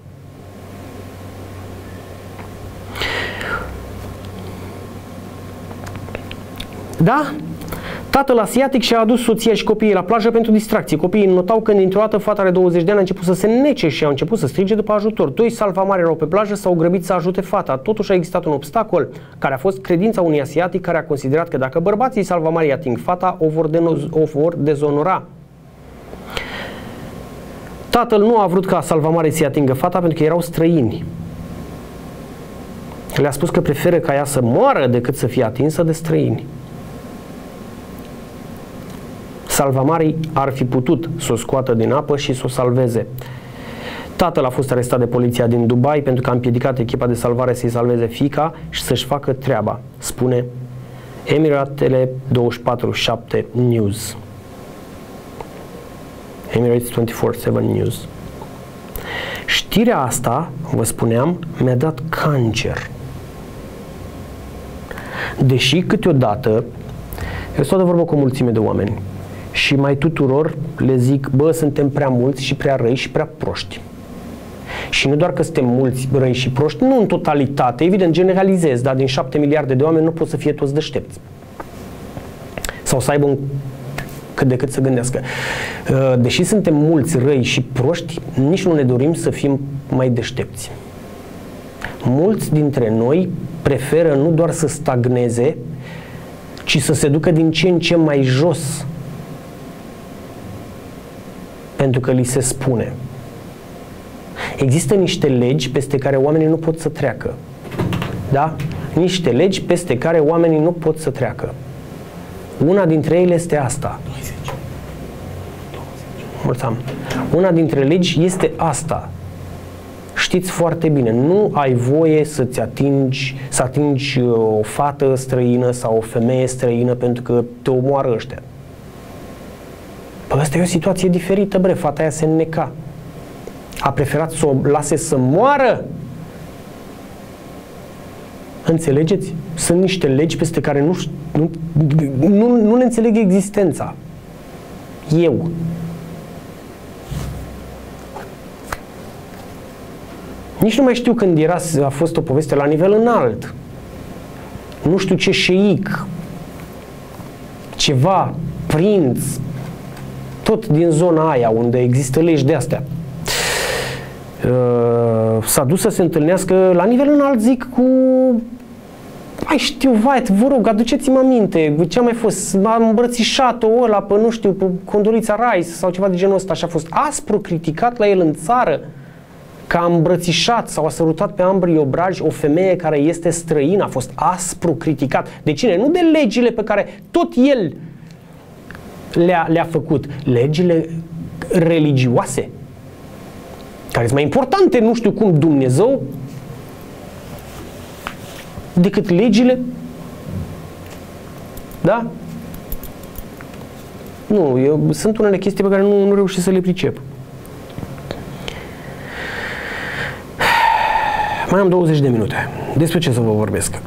Da? Tatăl asiatic și-a adus soția și copiii la plajă pentru distracție. Copiii notau când dintr-o dată fata de douăzeci de ani a început să se nece și a început să strige după ajutor. Doi salvamari erau pe plajă, s-au grăbit să ajute fata. Totuși a existat un obstacol, care a fost credința unui asiatic care a considerat că dacă bărbații salvamarii ating fata, o vor, o vor dezonora. Tatăl nu a vrut ca salvamarii să-i atingă fata pentru că erau străini. Le-a spus că preferă ca ea să moară decât să fie atinsă de străini. Salvamarii ar fi putut să o scoată din apă și să o salveze. Tatăl a fost arestat de poliția din Dubai pentru că a împiedicat echipa de salvare să-i salveze fiica și să-și facă treaba, spune Emiratele douăzeci și patru șapte News. Emirates douăzeci și patru șapte News. Știrea asta, vă spuneam, mi-a dat cancer. Deși câteodată eu stau de vorbă cu o mulțime de oameni și mai tuturor le zic, bă, suntem prea mulți și prea răi și prea proști. Și nu doar că suntem mulți răi și proști, nu în totalitate, evident generalizez, dar din șapte miliarde de oameni nu pot să fie toți deștepți. Sau să aibă un cât de cât să gândească. Deși suntem mulți răi și proști, nici nu ne dorim să fim mai deștepți. Mulți dintre noi preferă nu doar să stagneze, ci să se ducă din ce în ce mai jos. Pentru că li se spune. Există niște legi peste care oamenii nu pot să treacă. Da? Niște legi peste care oamenii nu pot să treacă. Una dintre ele este asta. Mulțumim. Una dintre legi este asta. Știți foarte bine, nu ai voie să-ți atingi, să atingi o fată străină sau o femeie străină pentru că te omoară ăștia. Păi asta e o situație diferită, bre, fata aia se înneca. A preferat să o lase să moară. Înțelegeți? Sunt niște legi peste care nu, nu, nu, nu le înțeleg existența. Eu. Nici nu mai știu când era, a fost o poveste la nivel înalt. Nu știu ce șeic, ceva, prinț, tot din zona aia unde există legi de astea. Uh, s-a dus să se întâlnească la nivel înalt, zic, cu... Mai știu, vai, vă rog, aduceți-mă aminte, ce a mai fost? M-a îmbrățișat-o ăla pe, nu știu, pe Condoleezza Rice sau ceva de genul ăsta și a fost aspru criticat la el în țară că a îmbrățișat sau a sărutat pe ambrii obraji o femeie care este străină, a fost aspru criticat. De cine? Nu de legile pe care tot el le-a, le-a făcut, legile religioase, care sunt mai importante, nu știu cum, Dumnezeu, decât legile. Da? Nu, eu, sunt unele chestii pe care nu, nu reușesc să le pricep. Mai am douăzeci de minute. Despre ce să vă vorbesc?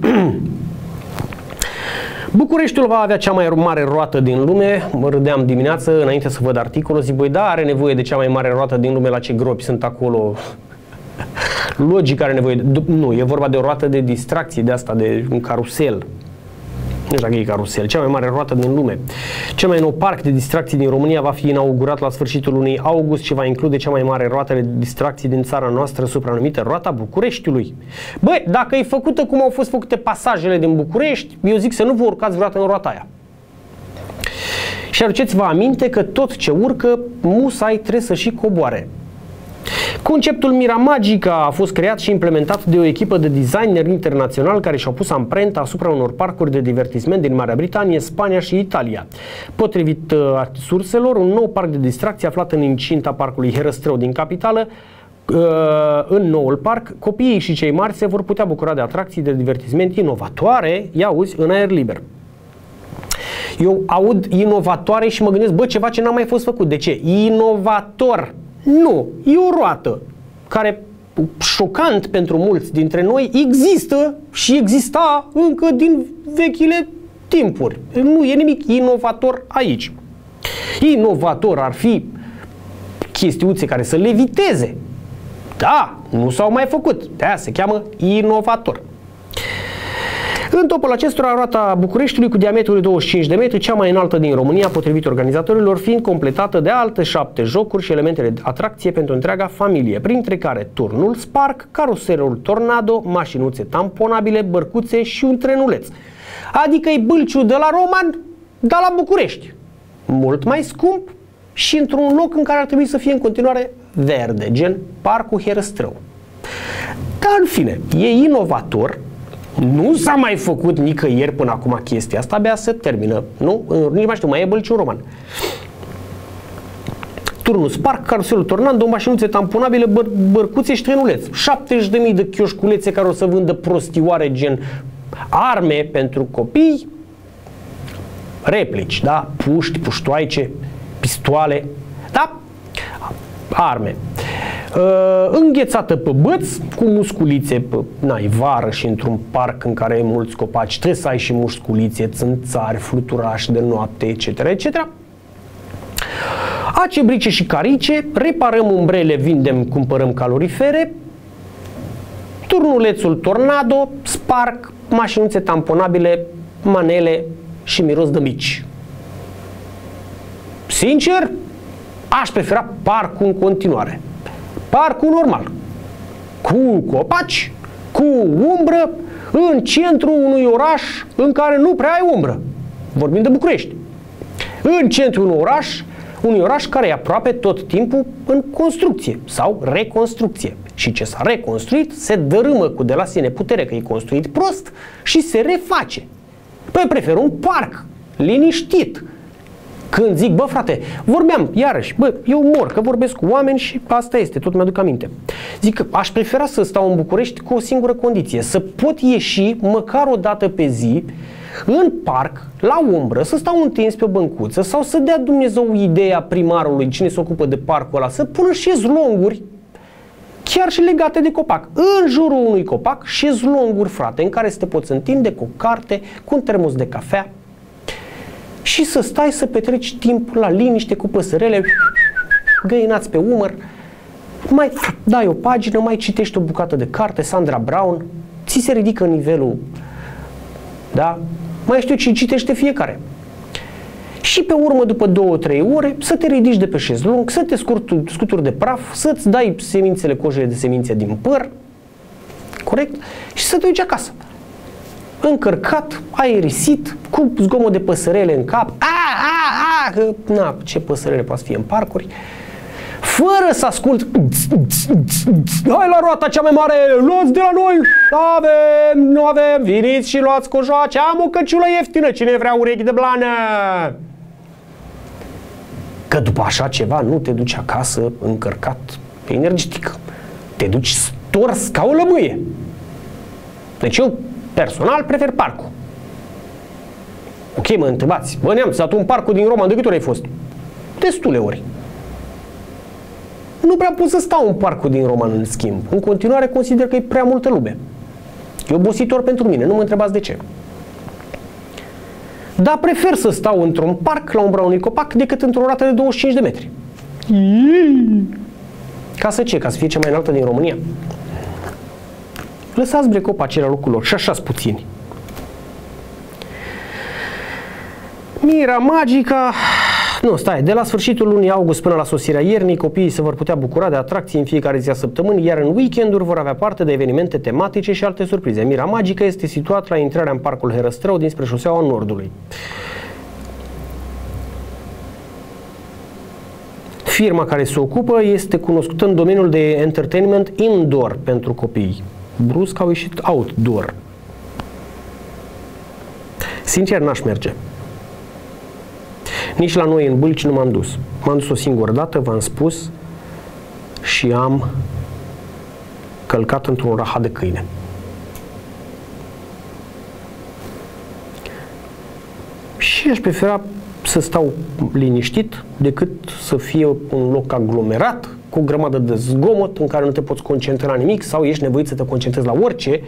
Bucureștiul va avea cea mai mare roată din lume. Mă râdeam dimineață înainte să văd articolul. Zic, băi, da, are nevoie de cea mai mare roată din lume, la ce gropi sunt acolo. Logic are nevoie de... Nu, e vorba de o roată de distracție, de asta, de un carusel. Nu știu dacă e carusel, cea mai mare roată din lume. Cel mai nou parc de distracții din România va fi inaugurat la sfârșitul lunii august și va include cea mai mare roată de distracții din țara noastră, supranumită Roata Bucureștiului. Băi, dacă e făcută cum au fost făcute pasajele din București, eu zic să nu vă urcați vreodată în roata aia. Și aduceți-vă aminte că tot ce urcă, musai trebuie să și coboare. Conceptul Miramagica a fost creat și implementat de o echipă de designeri internaționali care și-au pus amprenta asupra unor parcuri de divertisment din Marea Britanie, Spania și Italia. Potrivit uh, surselor, un nou parc de distracție aflat în incinta parcului Herăstrău din capitală, uh, în noul parc, copiii și cei mari se vor putea bucura de atracții de divertisment inovatoare, ia auzi, în aer liber. Eu aud inovatoare și mă gândesc, bă, ceva ce n-a mai fost făcut. De ce? Inovator. Nu, e o roată care, șocant pentru mulți dintre noi, există și exista încă din vechile timpuri. Nu e nimic inovator aici. Inovator ar fi chestiuțe care să leviteze. Da, nu s-au mai făcut. De-aia se cheamă inovator. În topul acestora, roata Bucureștiului cu diametrul de douăzeci și cinci de metri, cea mai înaltă din România, potrivit organizatorilor, fiind completată de alte șapte jocuri și elemente de atracție pentru întreaga familie, printre care turnul Spark, caruselul Tornado, mașinuțe tamponabile, bărcuțe și un trenuleț. Adică e Bâlciu de la Roman, dar la București. Mult mai scump și într-un loc în care ar trebui să fie în continuare verde, gen Parcul Herăstrău. Dar în fine, e inovator. Nu s-a mai făcut nicăieri până acum chestia asta, abia se termină, nu? Nici mai știu, mai e Bălciu Roman. Turnul Spark, caruselul Tornado, mașinuțe tamponabile, băr bărcuțe și trenuleț. șaptezeci de mii de chioșculețe care o să vândă prostioare gen arme pentru copii, replici, da? Puști, puștoaice, pistoale, da? Arme. Uh, înghețată pe băț, cu musculițe pe n-ai vară și într-un parc în care ai mulți copaci, trebuie să ai și musculițe, țânțari, fluturași de noapte, et cetera, et cetera. Acebrice și carice, reparăm umbrele, vindem, cumpărăm calorifere, turnulețul Tornado, Spark, mașinuțe tamponabile, manele și miros de mici. Sincer, aș prefera parcul în continuare. Parcul normal, cu copaci, cu umbră, în centrul unui oraș în care nu prea ai umbră. Vorbim de București. În centrul unui oraș, unui oraș care e aproape tot timpul în construcție sau reconstrucție. Și ce s-a reconstruit se dărâmă cu de la sine putere, că e construit prost și se reface. Păi prefer un parc liniștit. Când zic, bă frate, vorbeam, iarăși, bă, eu mor, că vorbesc cu oameni și asta este, tot mi-aduc aminte. Zic că aș prefera să stau în București cu o singură condiție, să pot ieși măcar o dată pe zi în parc, la umbră, să stau întins pe o băncuță sau să dea Dumnezeu ideea primarului, cine se ocupă de parcul ăla, să pună șezlonguri, chiar și legate de copac. În jurul unui copac, șezlonguri, frate, în care să te poți întinde cu o carte, cu un termos de cafea și să stai să petreci timp la liniște cu păsărele, găinați pe umăr, mai dai o pagină, mai citești o bucată de carte, Sandra Brown, ți se ridică nivelul, da? Mai știu ce citește fiecare. Și pe urmă, după două trei ore, să te ridici de pe șezlong, să te scuturi de praf, să-ți dai semințele, cojele de semințe din păr, corect? Și să te duci acasă. Încărcat, aerisit, cu zgomot de păsărele în cap. A, a, a, că, na, ce păsărele poate fi în parcuri. Fără să ascult. Hai la roata cea mai mare, luați de la noi. Nu avem, nu avem, veniți și luați cojoace. Am o căciulă ieftină, cine vrea urechi de blană. Că după așa ceva nu te duci acasă încărcat energetic. Te duci stors ca o lămâie. Deci eu personal prefer parcul. Ok, mă întrebați, bă Neamț, tu în parcul din Roma de câte ori ai fost? Destule ori. Nu prea pot să stau în parcul din Roman, în schimb. În continuare consider că e prea multă lume. E obositor pentru mine, nu mă întrebați de ce. Dar prefer să stau într-un parc la umbra unui copac decât într-o rată de douăzeci și cinci de metri. Ca să ce? Ca să fie cea mai înaltă din România? Lăsați bre copacii la locul lor și așa-s puțini. Mira Magica. Nu, stai, de la sfârșitul lunii august până la sosirea iernii, copiii se vor putea bucura de atracții în fiecare zi a săptămânii, iar în weekenduri vor avea parte de evenimente tematice și alte surprize. Mira Magica este situat la intrarea în parcul Herăstrău dinspre șoseaua Nordului. Firma care se ocupă este cunoscută în domeniul de entertainment indoor pentru copii. Brusc au ieșit outdoor. Sincer, n-aș merge. Nici la noi în Bâlci nu m-am dus. M-am dus o singură dată, v-am spus, și am călcat într-un rahat de câine. Și aș prefera să stau liniștit decât să fie un loc aglomerat, cu o grămadă de zgomot în care nu te poți concentra la nimic sau ești nevoit să te concentrezi la orice.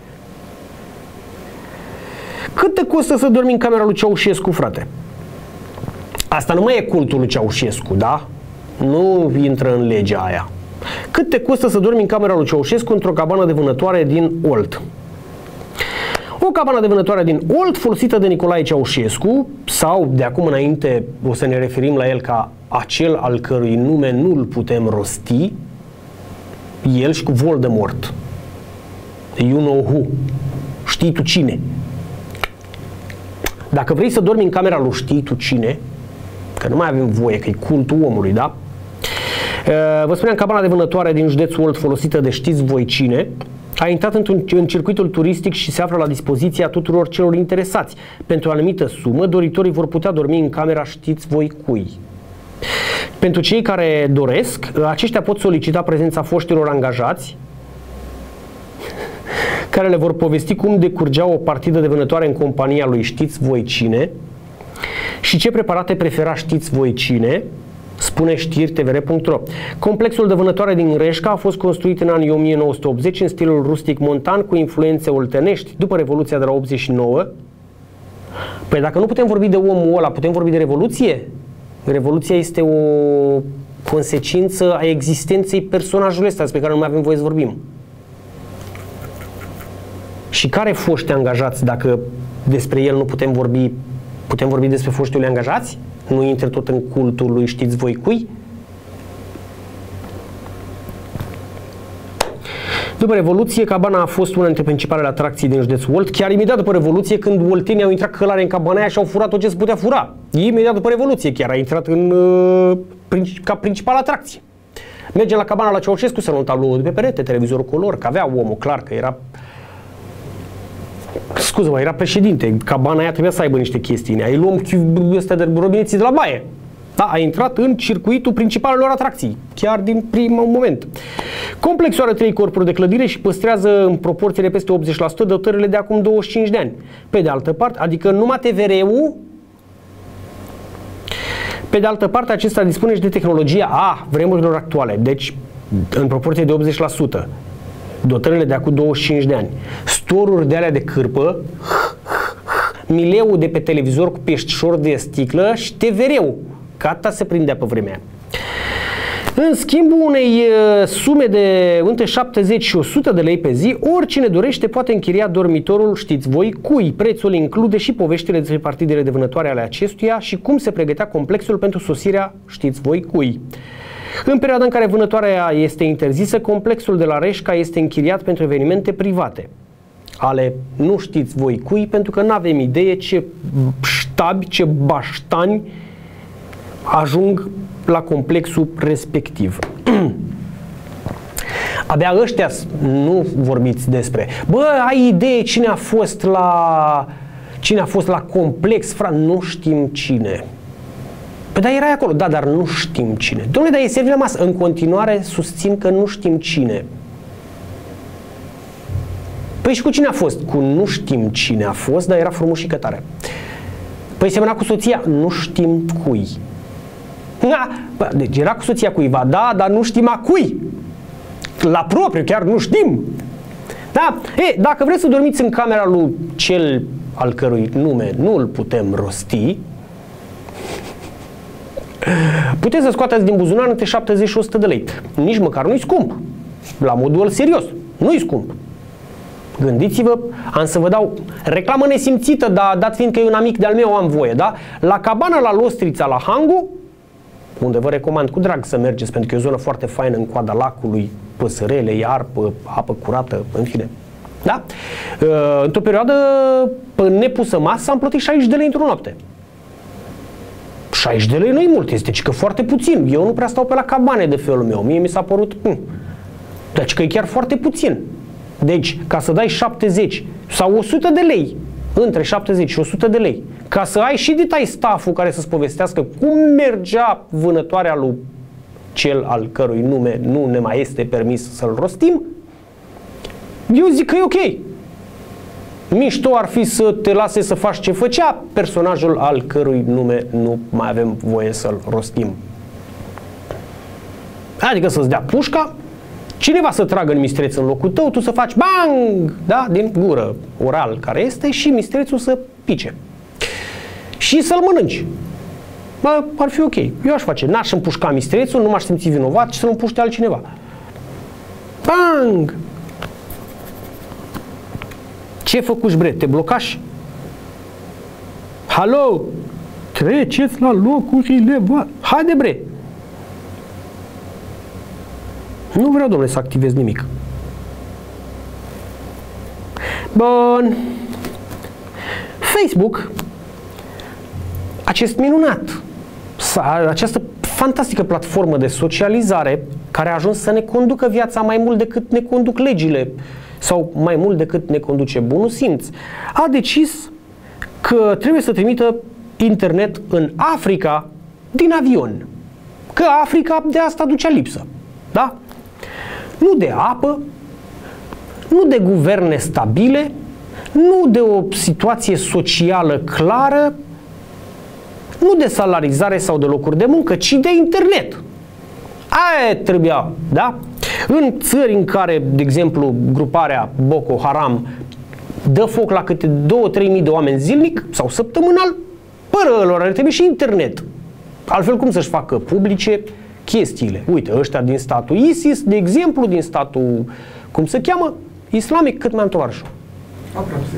Cât te costă să dormi în camera lui Ceaușescu, frate? Asta nu mai e cultul lui Ceaușescu, da? Nu intră în legea aia. Cât te costă să dormi în camera lui Ceaușescu într-o cabană de vânătoare din Olt? O cabană de vânătoare din Olt folosită de Nicolae Ceaușescu, sau de acum înainte o să ne referim la el ca acel al cărui nume nu-l putem rosti, el și cu Voldemort. You know who. Știi tu cine. Dacă vrei să dormi în camera lui știi tu cine, că nu mai avem voie, că e cultul omului, da? Vă spuneam, cabana de vânătoare din județul Olt folosită de știți voi cine a intrat în circuitul turistic și se află la dispoziția tuturor celor interesați. Pentru o anumită sumă, doritorii vor putea dormi în camera știți voi cui. Pentru cei care doresc, aceștia pot solicita prezența foștilor angajați care le vor povesti cum decurgea o partidă de vânătoare în compania lui știți voi cine și ce preparate prefera știți voi cine, spune știri T V R punct ro. Complexul de vânătoare din Reșca a fost construit în anii o mie nouă sute optzeci în stilul rustic montan cu influențe oltenești după Revoluția de la optzeci și nouă. Păi dacă nu putem vorbi de omul ăla, putem vorbi de Revoluție? Revoluția este o consecință a existenței personajului ăsta despre care nu mai avem voie să vorbim. Și care foști angajați dacă despre el nu putem vorbi Putem vorbi despre foștii lui angajați? Nu intră tot în cultul lui știți voi cui? După Revoluție, cabana a fost una dintre principalele atracții din județul Olt, chiar imediat după Revoluție, când oltenii au intrat călare în cabana aia și au furat tot ce se putea fura. Imediat după Revoluție chiar a intrat în, uh, ca principală atracție. Mergem la cabana la Ceaușescu să luăm tabloul de pe perete, televizorul color, că avea omul, clar că era... Scuză-mă, era președinte, cabana aia trebuia să aibă niște chestii. Îi luăm ăstea de robineții de la baie. Da, a intrat în circuitul principalelor atracții, chiar din primul moment. Complexul are trei corpuri de clădire și păstrează în proporție de peste optzeci la sută dotările de acum douăzeci și cinci de ani. Pe de altă parte, adică numai T V R-ul, pe de altă parte, acesta dispune și de tehnologia a vremurilor actuale, deci în proporție de optzeci la sută. Dotările de acum douăzeci și cinci de ani. Storuri de alea de cârpă, mileul de pe televizor cu peștișor de sticlă și T V R-ul. Gata se prindea pe vremea. În schimbul unei uh, sume de între șaptezeci și o sută de lei pe zi, oricine dorește poate închiria dormitorul, știți voi cui. Prețul include și poveștile despre partidele de vânătoare ale acestuia și cum se pregătea complexul pentru sosirea, știți voi cui. În perioada în care vânătoarea este interzisă, complexul de la Reșca este închiriat pentru evenimente private. Ale nu știți voi cui, pentru că nu avem idee ce ștabi, ce baștani ajung la complexul respectiv. Abia ăștia nu vorbiți despre. Bă, ai idee cine a fost la cine a fost la complex, frate? Nu știm cine. Păi da, erai acolo. Da, dar nu știm cine. Dom'le, dar e servit la masă. În continuare susțin că nu știm cine. Păi și cu cine a fost? Cu nu știm cine a fost, dar era frumos și cătare. Păi semăna cu soția? Nu știm cui. Da, bă, deci era cu soția cuiva, da, dar nu știm a cui. La propriu, chiar nu știm. Da? E, dacă vreți să dormiți în camera lui cel al cărui nume nu îl putem rosti, puteți să scoateți din buzunar între șaptezeci și o sută de lei. Nici măcar nu-i scump. La modul serios. Nu-i scump. Gândiți-vă, am să vă dau reclamă nesimțită, dar dat fiind că e un amic de-al meu, am voie, da? La cabana la Lostrița, la Hangu, unde vă recomand cu drag să mergeți, pentru că e o zonă foarte faină în coada lacului, păsărele, iarpă, apă curată, în fine. Da? Într-o perioadă nepusă masă am plătit șaizeci de lei într-o noapte. șaizeci de lei nu-i mult, este că foarte puțin. Eu nu prea stau pe la cabane de felul meu. Mie mi s-a părut, hm, deci că e chiar foarte puțin. Deci, ca să dai șaptezeci sau o sută de lei, între șaptezeci și o sută de lei, ca să ai și detai stafful care să-ți povestească cum mergea vânătoarea lui cel al cărui nume nu ne mai este permis să-l rostim, eu zic că e ok. Mișto ar fi să te lase să faci ce făcea personajul al cărui nume nu mai avem voie să-l rostim. Adică să-ți dea pușca, cineva să tragă în mistreț în locul tău, tu să faci bang, da, din gură, oral care este, și mistrețul să pice. Și să-l mănânci. Bă, ar fi ok. Eu aș face. N-aș împușca mistrețul, nu m-aș simți vinovat, ci să-l împuște altcineva. Bang! Ce făcuși, bre? Te blocași? Halo? Treceți la locurile voastre. Haide, bre! Nu vreau, domnule, să activez nimic. Bun. Facebook, acest minunat, această fantastică platformă de socializare care a ajuns să ne conducă viața mai mult decât ne conduc legile sau mai mult decât ne conduce bunul simț, a decis că trebuie să trimită internet în Africa din avion. Că Africa de asta ducea lipsă. Da? Nu de apă, nu de guverne stabile, nu de o situație socială clară, nu de salarizare sau de locuri de muncă, ci de internet. Aia trebuia, da? În țări în care, de exemplu, gruparea Boko Haram dă foc la câte două-trei mii de oameni zilnic sau săptămânal, pără lor ar trebui și internet. Altfel cum să-și facă publice chestiile? Uite, ăștia din statul ISIS, de exemplu, din statul, cum se cheamă, islamic, cât mai am tovarășul. Aproape, să zicem.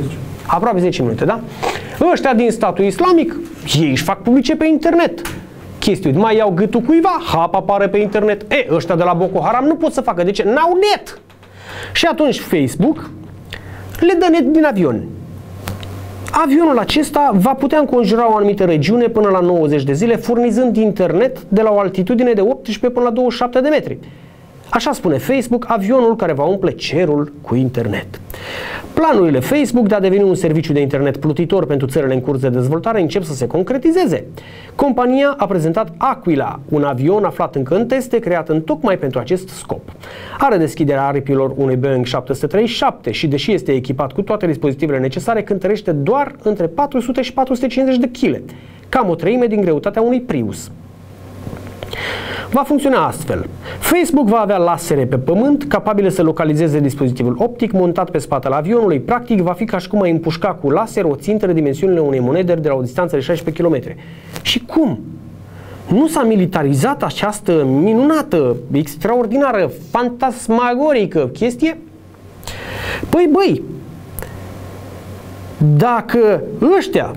Aproape zece minute, da? Ăștia din statul islamic, ei își fac publice pe internet chestii. Mai iau gâtul cuiva, hap apare pe internet. E, ăștia de la Boko Haram nu pot să facă. De ce? N-au net. Și atunci Facebook le dă net din avion. Avionul acesta va putea înconjura o anumită regiune până la nouăzeci de zile, furnizând internet de la o altitudine de optsprezece până la douăzeci și șapte de metri. Așa spune Facebook, avionul care va umple cerul cu internet. Planurile Facebook de a deveni un serviciu de internet plutitor pentru țările în curs de dezvoltare încep să se concretizeze. Compania a prezentat Aquila, un avion aflat încă în teste, creat în tocmai pentru acest scop. Are deschiderea aripilor unui Boeing șapte sute treizeci și șapte și, deși este echipat cu toate dispozitivele necesare, cântărește doar între patru sute și patru sute cincizeci de kilograme, cam o treime din greutatea unui Prius. Va funcționa astfel. Facebook va avea lasere pe pământ capabile să localizeze dispozitivul optic montat pe spatele avionului. Practic va fi ca și cum ai împușca cu laser o țintă de dimensiunile unei monede de la o distanță de șaisprezece kilometri. Și cum? Nu s-a militarizat această minunată, extraordinară, fantasmagorică chestie? Păi băi, dacă ăștia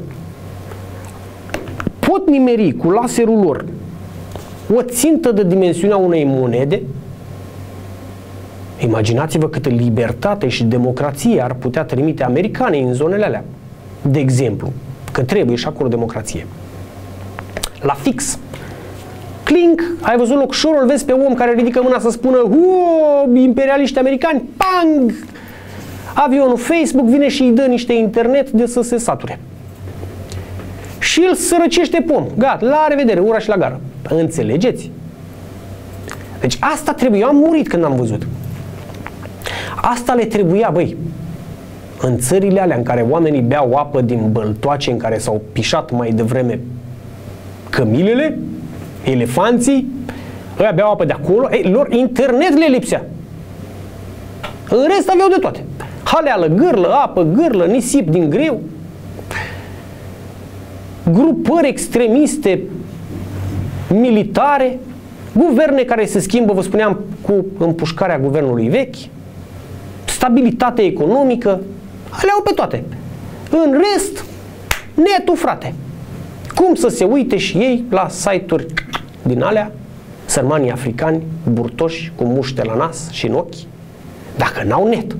pot nimeri cu laserul lor o țintă de dimensiunea unei monede, imaginați-vă câtă libertate și democrație ar putea trimite americanii în zonele alea. De exemplu, că trebuie și acolo democrație. La fix. Clink, ai văzut locșorul, vezi pe om care ridică mâna să spună "Uuu, imperialiști americani", pang! Avionul Facebook vine și îi dă niște internet de să se sature. Și el sărăcește pom. Gata, la revedere, ura și la gară. Înțelegeți? Deci asta trebuie. Eu am murit când am văzut. Asta le trebuia, băi. În țările alea în care oamenii beau apă din băltoace în care s-au pișat mai devreme cămilele, elefanții, ăia beau apă de acolo, ei, lor internet le lipsea. În rest aveau de toate. Haleală, gârlă, apă, gârlă, nisip din greu, grupări extremiste militare, guverne care se schimbă, vă spuneam, cu împușcarea guvernului vechi, stabilitate economică, alea au pe toate. În rest, netul, frate. Cum să se uite și ei la site-uri din alea, sărmanii africani, burtoși, cu muște la nas și în ochi, dacă n-au net.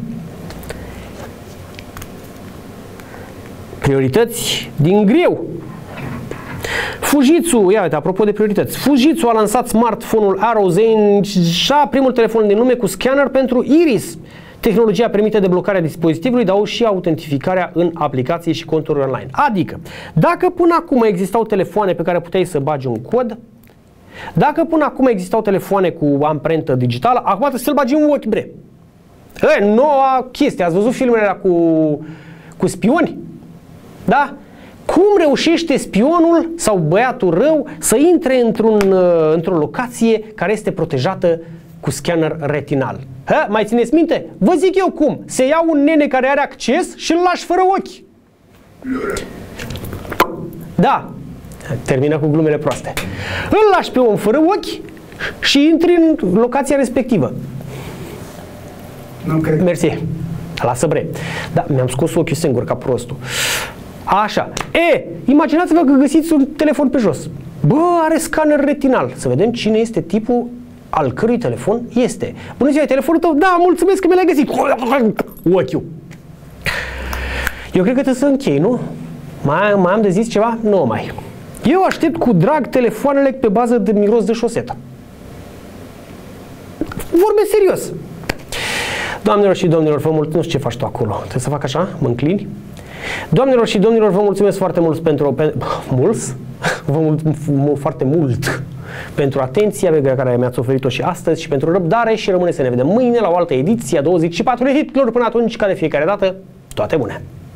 Priorități din greu. Fujitsu, ia uite, apropo de priorități, Fujitsu a lansat smartphone-ul Arrow Zen șase, primul telefon din lume cu scanner pentru iris. Tehnologia permite deblocarea dispozitivului, dar și autentificarea în aplicații și conturi online. Adică, dacă până acum existau telefoane pe care puteai să bagi un cod, dacă până acum existau telefoane cu amprentă digitală, acum trebuie să-l bagi în ochi, bre. E, noua chestie, ați văzut filmele alea cu, cu spioni? Da? Cum reușește spionul sau băiatul rău să intre într-un, într-o locație care este protejată cu scanner retinal? Ha? Mai țineți minte? Vă zic eu cum. Se ia un nene care are acces și îl lași fără ochi. Da. Termină cu glumele proaste. Îl lași pe om fără ochi și intri în locația respectivă. Nu cred. Mersi. Lasă bre. Da, mi-am scos ochiul singur ca prostul. Așa. E, imaginați-vă că găsiți un telefon pe jos. Bă, are scanner retinal. Să vedem cine este tipul al cărui telefon este. Bună ziua, e telefonul tău? Da, mulțumesc că mi l-ai găsit. Ochiul. Eu cred că trebuie să închei, nu? Mai, mai am de zis ceva? Nu mai. Eu aștept cu drag telefoanele pe bază de miros de șosetă. Vorbesc serios. Doamnelor și domnilor, vă mulțumesc. Nu știu ce faci tu acolo. Trebuie să fac așa? Mă înclini? Doamnelor și domnilor, vă mulțumesc foarte mult pentru... Pe, mulți? Vă mulțumesc foarte mult pentru atenția pe care mi-ați oferit-o și astăzi și pentru răbdare și rămâne să ne vedem mâine la o altă ediție a douăzeci și patru de hitlor. Până atunci, ca de fiecare dată, toate bune!